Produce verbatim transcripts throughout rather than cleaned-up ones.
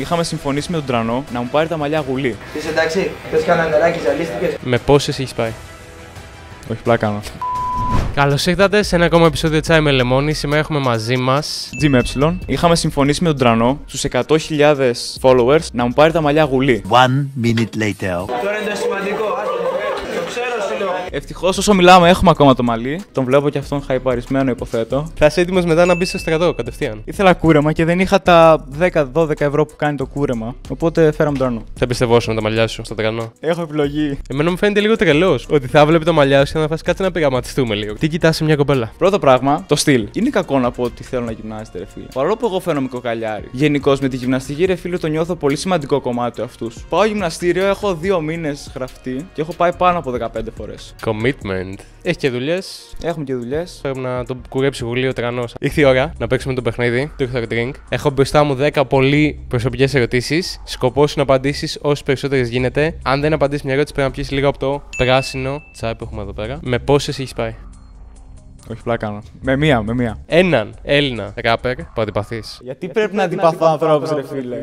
Είχαμε συμφωνήσει με τον Τρανό να μου πάρει τα μαλλιά γουλή. Είσαι εντάξει, θες κανένα νεράκι, ζαλίστηκες? Με πόσες έχεις πάει? Όχι, πλάκα κάνω. Καλώς ήρθατε σε ένα ακόμα επεισόδιο Τσάι με Λεμόνι. Σήμερα έχουμε μαζί μας τζι εμ ε. Είχαμε συμφωνήσει με τον Τρανό στους εκατό χιλιάδες followers να μου πάρει τα μαλλιά γουλή. One minute later. Τώρα είναι το σημαντικό, το ξέρω σου λέω. Ευτυχώς όσο μιλάμε έχουμε ακόμα το μαλλί. Τον βλέπω και αυτόν χαϊπαρισμένο, υποθέτω. θα είσαι έτοιμος μετά να μπεις στο στρατό κατευθείαν. Ήθελα κούρεμα και δεν είχα τα δέκα με δώδεκα ευρώ που κάνει το κούρεμα. Οπότε φέραμε τον Τρανό. Θα εμπιστευόσουν τα μαλλιά σου στο τρανό? Έχω επιλογή. Εμένα μου φαίνεται λίγο τρελός ότι θα βλέπει τα μαλλιά σου και να φας κάτσε να πειραματιστούμε λίγο. Τι κοιτάς σε μια κοπέλα? Πρώτο πράγμα, το στυλ. Είναι κακό να πω ότι θέλω να γυμνάζετε, ρε φίλε. Παρόλο που εγώ φαίνομαι κοκαλιάρι. Γενικώς με τη γυμναστική, ρε φίλε, το νιώθω πολύ σημαντικό κομμάτι του αυτού. Πάω γυμναστήριο, έχω δύο μήνες γραφτεί και έχω πάει πάνω από δεκαπέντε φορές. Commitment. Έχει και δουλειές. Έχουμε και δουλειές. Πρέπει να το κουρέψει γουλή ο τρανός. Ήρθε η ώρα να παίξουμε το παιχνίδι, το Truth or Drink. Έχω μπροστά μου δέκα πολύ προσωπικές ερωτήσεις. Σκοπός σου να απαντήσεις όσες περισσότερες γίνεται. Αν δεν απαντήσεις μια ερώτηση, πρέπει να πιεις λίγο από το πράσινο τσάι που έχουμε εδώ πέρα. Με πόσες έχεις πάει? Όχι, πλάκα κάνω. Με μία, με μία. Έναν Έλληνα ράπερ που αντιπαθείς. Γιατί πρέπει να αντιπαθώ ανθρώπους, ρε φίλε.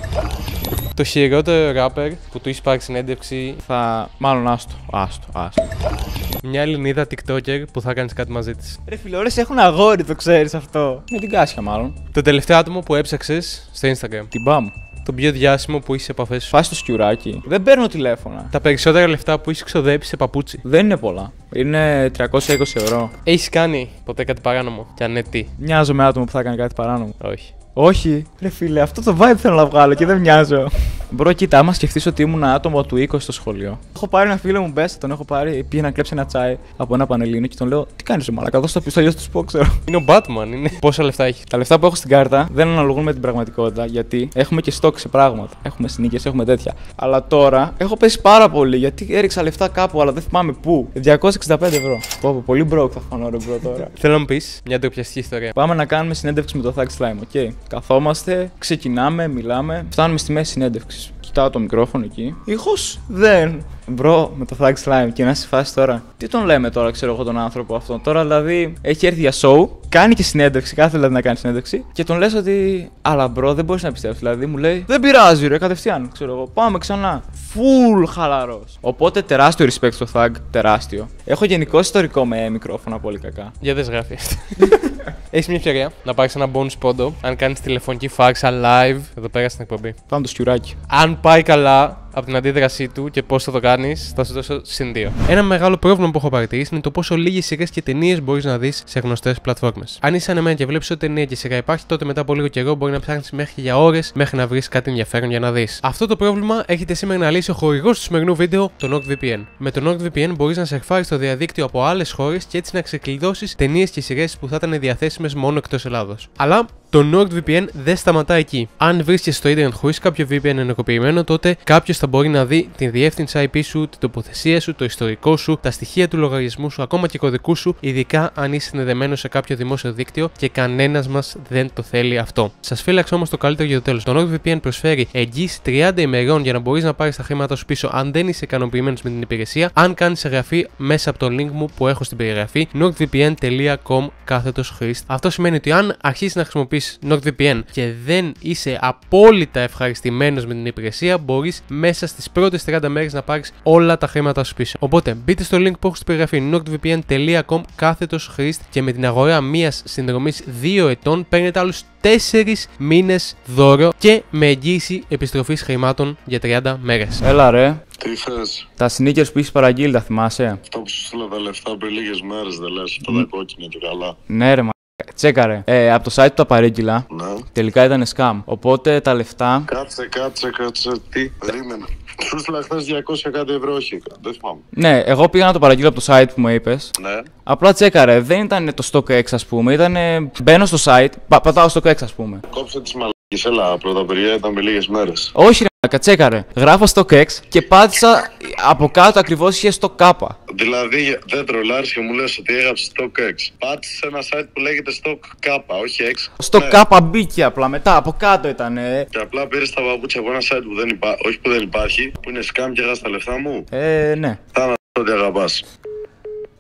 Το χειρότερο ράπερ που του έχει πάρει συνέντευξη. Θα. Μάλλον άστο. Άστο, άστο. Μια Ελληνίδα TikToker που θα κάνεις κάτι μαζί της. Ρε φίλε, ώρες έχουν αγόρι, το ξέρεις αυτό. Με την Κάσια, μάλλον. Το τελευταίο άτομο που έψαξες στο Instagram. Την Μπαμ. Το πιο διάσημο που είσαι σε επαφές σου. Φάση το σκιουράκι. Δεν παίρνω τηλέφωνα. Τα περισσότερα λεφτά που έχεις ξοδέψει σε παπούτσι. Δεν είναι πολλά. Είναι τριακόσια είκοσι ευρώ. Έχεις κάνει ποτέ κάτι παράνομο? Και αν ναι, τι? Μοιάζω με άτομο που θα κάνει κάτι παράνομο. Όχι. Όχι. Ρε φίλε, αυτό το vibe θέλω να βγάλω και δεν μοιάζω. Μπρο, κοίτα, άμα σκεφτείς ότι ήμουν άτομο του είκοσι στο σχολείο. Έχω πάρει ένα φίλο μου μπέστα, τον έχω πάρει. Πήγε να κλέψει ένα τσάι από ένα πανελλήνιο και τον λέω: Τι κάνεις, μαλάκα, δώσ' το πιστόλιο του πω, ξέρω. Είναι ο Batman, είναι. Πόσα λεφτά έχει? Τα λεφτά που έχω στην κάρτα δεν αναλογούν με την πραγματικότητα γιατί έχουμε και στόκ σε πράγματα. Έχουμε sneakers, έχουμε τέτοια. Αλλά τώρα έχω πέσει πάρα πολύ γιατί έριξα λεφτά κάπου, αλλά δεν θυμάμαι πού. διακόσια εξήντα πέντε ευρώ. Πω, πω, πολύ broke θα φανώ, ρε μπρο τώρα. Θέλω να μου πεις μια ντροπιαστική ιστορία. Πάμε να κάνουμε συνέντευξη με το Thug Slime, οκ. Okay. Καθόμαστε, ξεκινάμε, μιλάμε, φτάνουμε στη μέση συνέντευξη. Κοιτάω το μικρόφωνο εκεί. Ήχος δεν. Μπρο, με το Thug Slime και να σε φάση τώρα. Τι τον λέμε τώρα, ξέρω εγώ τον άνθρωπο αυτόν. Τώρα δηλαδή έχει έρθει για show, κάνει και συνέντευξη, κάθε δηλαδή να κάνει συνέντευξη. Και τον λες ότι. Αλλά μπρο, δεν μπορείς να πιστέψεις. Δηλαδή μου λέει: Δεν πειράζει, ρε, κατευθείαν. Ξέρω εγώ, πάμε ξανά. Φουλ χαλαρός. Οπότε τεράστιο respect στο Thug, τεράστιο. Έχω γενικό ιστορικό με μικρόφωνα πολύ κακά. Για δεν γράφει αυτό. Έχεις μια ευκαιρία να πάρεις ένα bonus πόντο αν κάνεις τηλεφωνική φάξα live εδώ πέρα στην εκπομπή. Πάμε το σκιουράκι. Αν πάει καλά από την αντίδρασή του και πώς θα το κάνεις, θα σου δώσω συν δύο. Ένα μεγάλο πρόβλημα που έχω παρατηρήσει είναι το πόσο λίγες σειρές και ταινίες μπορείς να δεις σε γνωστές πλατφόρμες. Αν είσαι σαν εμένα και βλέπεις ότι ταινία και σειρά υπάρχει, τότε μετά από λίγο καιρό μπορεί να ψάχνεις μέχρι για ώρες μέχρι να βρεις κάτι ενδιαφέρον για να δεις. Αυτό το πρόβλημα έρχεται σήμερα να λύσει ο χορηγός του σημερινού βίντεο, το NordVPN. Με το NordVPN μπορείς να σερφάρεις στο διαδίκτυο από άλλες χώρες και έτσι να ξεκλειδώσεις ταινίες και σειρές που θα ήταν διαθέσιμες μόνο εκτός Ελλάδος. Αλλά το NordVPN δεν σταματά εκεί. Αν βρίσκεσαι στο Ιντερνετ χωρίς κάποιο βι πι εν ενεργοποιημένο, τότε κάποιος θα μπορεί να δει την διεύθυνση άι πι σου, την τοποθεσία σου, το ιστορικό σου, τα στοιχεία του λογαριασμού σου, ακόμα και κωδικού σου, ειδικά αν είσαι συνδεδεμένος σε κάποιο δημόσιο δίκτυο και κανένας μας δεν το θέλει αυτό. Σας φύλαξα όμως το καλύτερο για το τέλος. Το NordVPN προσφέρει εγγύηση τριάντα ημερών για να μπορείς να πάρεις τα χρήματά σου πίσω αν δεν είσαι ικανοποιημένος με την υπηρεσία. Αν κάνεις εγγραφή μέσα από το link μου που έχω στην περιγραφή, nordvpn τελεία com κάθετος χρήστη. Αυτό σημαίνει ότι αν αρχίσεις να χρησιμοποιείς NordVPN και δεν είσαι απόλυτα ευχαριστημένος με την υπηρεσία, μπορείς μέσα στις πρώτες τριάντα μέρες να πάρεις όλα τα χρήματά σου πίσω. Οπότε μπείτε στο link που έχω στην περιγραφή nordvpn τελεία com κάθετος χρήστη και με την αγορά μιας συνδρομής δύο ετών παίρνετε άλλους τέσσερις μήνες δώρο και με εγγύηση επιστροφής χρημάτων για τριάντα μέρες. Έλα ρε. Τι θες? Τα sneakers που έχεις παραγγείλει, τα θυμάσαι? Αυτό που σου στείλα τα λεφτά πριν λίγες μέρες, δεν λες? Αυτά τα κόκκινα και καλά. Ναι, ρε, μα. Τσέκαρε. Ε, από το site του τα παρήγγειλα. Ναι. Τελικά ήταν scam. Οπότε τα λεφτά. Κάτσε, κάτσε, κάτσε. Τι? Περίμενε. Σου στείλα χθες διακόσια κάτι ευρώ, όχι. Δεν θυμάμαι. Ναι, εγώ πήγα να το παραγγείλω από το site που μου είπες. Ναι. Απλά τσέκαρε. Δεν ήταν το StockX, ας πούμε. Ήτανε. Μπαίνω στο site, πα, πατάω StockX, ας πούμε. Κόψε τις μαλακίες, έλα. Πρώτα παιδιά ήταν με λίγες μέρες. Όχι, ρε, τσέκαρε. Γράφω StockX και πάτησα από κάτω ακριβώς είχε στο K. Δηλαδή δεν τρολάρεις και μου λες ότι έγραψε StockX. Πάτησε ένα site που λέγεται Stock K, όχι X. Στο ναι. K μπήκε απλά μετά, από κάτω ήταν. Και απλά πήρες τα παπούτσια από ένα site που δεν υπάρχει, όχι που δεν υπάρχει, που είναι scam και έχασες τα λεφτά μου. Ε, ναι. Θα να ότι αγαπάς.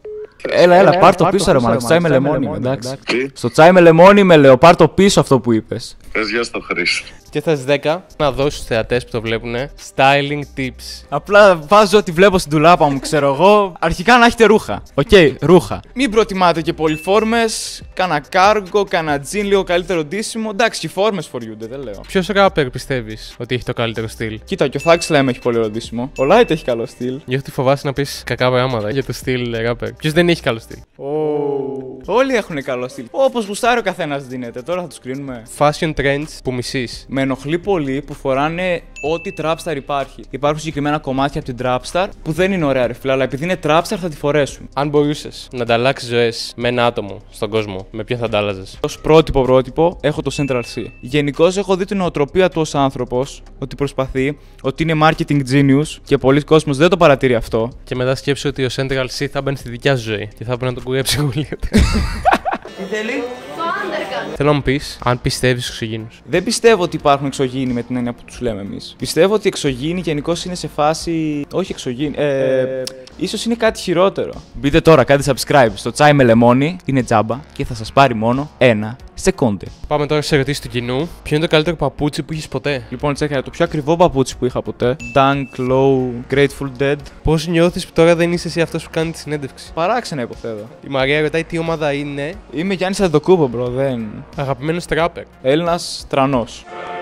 Έλα, έλα, πάρ' το πίσω, ρε μαλάκα. Στο τσάι με λεμόνι, εντάξει. Τι? Στο τσάι με λεμόνι με λέω, πάρ' το πίσω αυτό που είπες. Πες γεια στο Χρήστο. Και θα στις δέκα να δώσω στους θεατές που το βλέπουν styling tips. Απλά βάζω ό,τι βλέπω στην τουλάπα μου, ξέρω εγώ. Αρχικά να έχετε ρούχα. Οκ, okay, ρούχα. Μην προτιμάτε και πολυφόρμες. Κάνα κάργο, κάνα τζιν, λίγο καλύτερο ντύσιμο. Εντάξει, και οι φόρμες φοριούνται, δεν λέω. Ποιος rapper πιστεύεις ότι έχει το καλύτερο στυλ? Κοίτα, και ο Thug Slam έχει πολύ ωραίο ντύσιμο. Ο Light έχει καλό στυλ. Γι' αυτό φοβάσαι να πεις κακά πράγματα για το στυλ rapper. Ποιος δεν έχει καλό στυλ? Oh. Όλοι έχουν καλό στυλ. Όπως γουστάρει ο καθένας δίνεται. Τώρα θα τους κρίνουμε. Fashion trends που μισείς. Με ενοχλεί πολύ που φοράνε ό,τι trapstar υπάρχει. Υπάρχουν συγκεκριμένα κομμάτια από την trapstar που δεν είναι ωραία, ρε φίλε, αλλά επειδή είναι trapstar θα τη φορέσουν. Αν μπορούσες να ανταλλάξεις ζωές με ένα άτομο στον κόσμο, με ποιο θα αντάλλαζες? Ως πρότυπο πρότυπο έχω το Central C. Γενικώς έχω δει την νοοτροπία του ως άνθρωπος, ότι προσπαθεί, ότι είναι marketing genius και πολλοί κόσμος δεν το παρατηρεί αυτό. Και μετά σκέψου ότι ο Central C θα μπαίνει στη δικιά σου ζωή και θα πρέπει να τον κουρέψει λίγο. Τι θέλει? Θέλω να μου πεις αν πιστεύεις στους εξωγήινους. Δεν πιστεύω ότι υπάρχουν εξωγήινοι με την έννοια που τους λέμε εμείς. Πιστεύω ότι οι εξωγήινοι γενικώς είναι σε φάση. Όχι εξωγήινοι. Ε, ε, ίσως είναι κάτι χειρότερο. Μπείτε τώρα, κάντε subscribe στο τσάι με λεμόνι, είναι τζάμπα και θα σας πάρει μόνο ένα σεκόντε. Πάμε τώρα στις ερωτήσεις του κοινού. Ποιο είναι το καλύτερο παπούτσι που έχεις ποτέ? Λοιπόν, τσέκα, το πιο ακριβό παπούτσι που είχα ποτέ. Dunk Low Grateful Dead. Πώς νιώθεις που τώρα δεν είσαι εσύ αυτός που κάνει τη συνέντευξη? Παράξενα υποθέτω. Η Μαρία ρωτάει τι ομάδα είναι. Είμαι Γιάννης Αντοκούπο, μπρο, δεν. Αγαπημένος τράπερ. Έλληνας τρανός.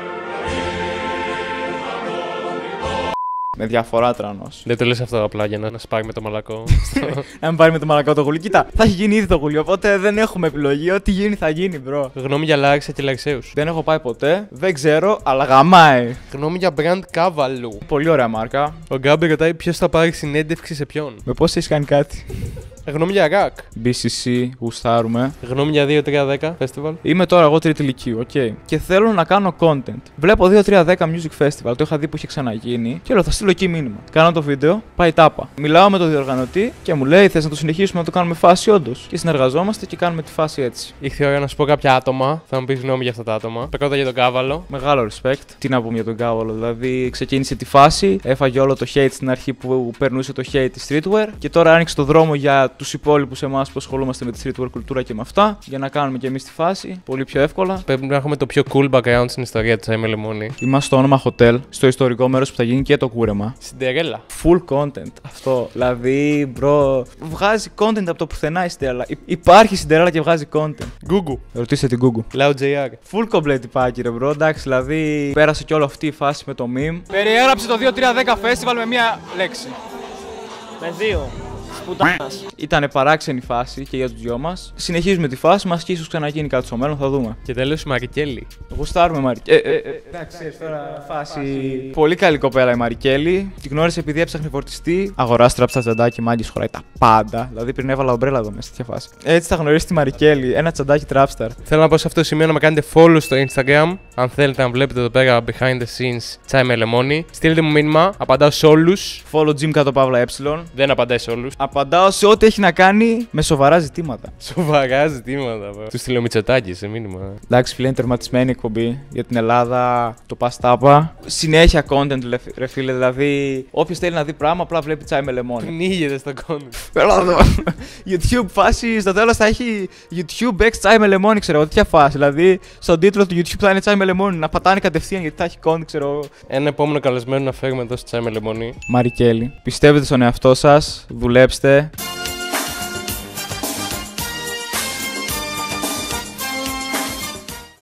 Με διαφορά τρανός. Δεν το λες αυτό απλά για να, να σπάρει με το μαλακό. Να μην πάρει με το μαλακό το γουλί. Κοίτα, θα έχει γίνει ήδη το γουλί, οπότε δεν έχουμε επιλογή. Ό,τι γίνει θα γίνει, μπρο. Γνώμη για Λάρισα και Λαρισσαίους. Δεν έχω πάει ποτέ, δεν ξέρω, αλλά γαμάει. Γνώμη για brand Κάβαλου. Πολύ ωραία μάρκα. Ο Γκάμπι ρωτάει ποιος θα πάρει συνέντευξη σε ποιον. Με πώς έχεις κάνει κάτι? Γνώμη για ρακ. μπι σι σι, γουστάρουμε. Γνώμη για δύο τρία δέκα festival. Είμαι τώρα εγώ τρίτη ηλικίου, οκ. Okay. Και θέλω να κάνω content. Βλέπω δύο τρία δέκα music festival, το είχα δει που είχε ξαναγίνει. Και λέω θα στείλω εκεί μήνυμα. Κάνω το βίντεο, πάει τάπα. Μιλάω με τον διοργανωτή και μου λέει: θες να το συνεχίσουμε να το κάνουμε φάση όντως? Και συνεργαζόμαστε και κάνουμε τη φάση έτσι. Ήρθε η ώρα να σου πω κάποια άτομα. Θα μου πει γνώμη για αυτά τα άτομα. Πρώτα για τον Κάβαλο. Μεγάλο respect. Τι να πούμε για τον Κάβαλο, δηλαδή ξεκίνησε τη φάση, έφαγε όλο το hate στην αρχή που περνούσε το hate τη streetwear και τώρα άνοιξε το δρόμο για τους υπόλοιπους εμάς που ασχολούμαστε με τη streetwear κουλτούρα και με αυτά, για να κάνουμε και εμείς τη φάση πολύ πιο εύκολα. Πρέπει να έχουμε το πιο cool background στην ιστορία του τσάι με λεμόνι. Είμαστε στο όνομα Hotel, στο ιστορικό μέρος που θα γίνει και το κούρεμα. Σιντερέλα. Full content αυτό. Δηλαδή, bro, βγάζει content από το πουθενά η Σιντερέλα. Υπάρχει Σιντερέλα και βγάζει content. Google. Ρωτήστε την Google. Loud τζέι αρ. Full complete τυπάκι, ρε bro. Εντάξει, δηλαδή πέρασε και όλη αυτή η φάση με το meme. Περιέγραψε το δύο τρία δέκα festival με μία λέξη. Με δύο. Πουτάνας. Ήταν παράξενη φάση και για τους δυο μας. Συνεχίζουμε τη φάση μας και ίσως ξαναγίνει κάτι στο μέλλον, θα δούμε. Και τέλος η Μαρικέλη. Γουστάρουμε Μαρικέλη. Ε, ε, ε, εντάξει, τώρα φάση. Πολύ καλή κοπέλα η Μαρικέλη. Την γνώρισε επειδή έψαχνε φορτιστή. Αγοράσει τράψα τσαντάκι, μάγκης χωράει τα πάντα. Δηλαδή πριν έβαλα ομπρέλα εδώ μέσα, τέτοια φάση. Έτσι θα γνωρίσει τη Μαρικέλη. Ένα τσαντάκι τράπσταρ. Θέλω να πω σε αυτό το σημείο να με κάνετε follow στο Instagram. Αν θέλετε να βλέπετε εδώ πέρα behind the scenes τσάι με λεμόνι. Στείλτε μου μήνυμα. Απαντάω σε όλους. Follow Jim κάτω παύλα ε. Δεν απαντάει σε όλους. Απαντάω σε ό,τι έχει να κάνει με σοβαρά ζητήματα. Σοβαρά ζητήματα. Του στείλω Μητσοτάκη σε μήνυμα. Εντάξει, φίλε, είναι τερματισμένη εκπομπή για την Ελλάδα, το παστάπα. Συνέχεια content, ρε φίλε. Δηλαδή, όποιος θέλει να δει πράγμα, απλά βλέπει τσάι με λεμόνι. Πνίγεται στο content. Πέρα εδώ. YouTube φάση, στο τέλος θα έχει YouTube X τσάι με λεμόνι, ξέρω εγώ. Τέτοια φάση. Δηλαδή, στον τίτλο του YouTube θα είναι τσάι με λεμόνι. Να πατάνε κατευθείαν γιατί θα έχει content, ξέρω εγώ. Ένα επόμενο καλεσμένο να φέρουμε εδώ στο τσάι με λεμόνι. Μαρικέλη, πιστεύετε στον εαυτό σας, δουλέψτε.